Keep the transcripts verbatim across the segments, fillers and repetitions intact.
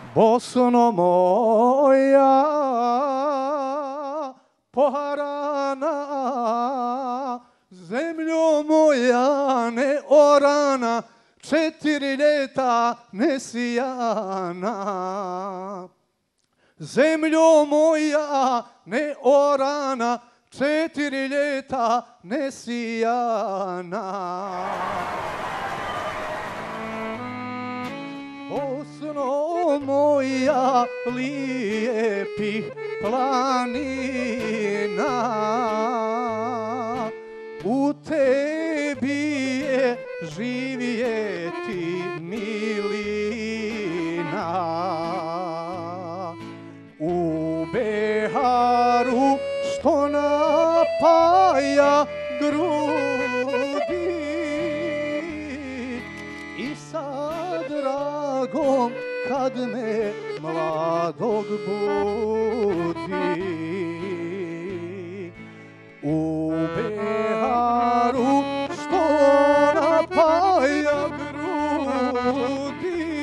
Bosno moja poharana, zemljo moja neorana, četiri ljeta nesijana. Zemljo moja neorana, četiri ljeta nesijana. Bosno moja lijepih planina, u tebi je živjeti milina. U beharu što napaja grudi i sa dragom kad me mladog budi. U beharu što napaja grudi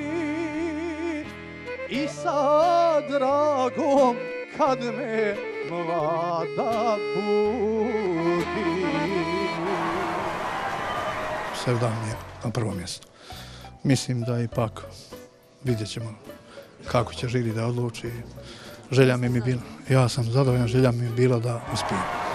i sa dragom kad me mlada budi. Sevda mi je na prvom mjestu. Mislim da ipak vidjet ćemo kako će žiri da odluči. Želja mi je bila, ja sam zadovoljan, želja mi je bila da uspijem.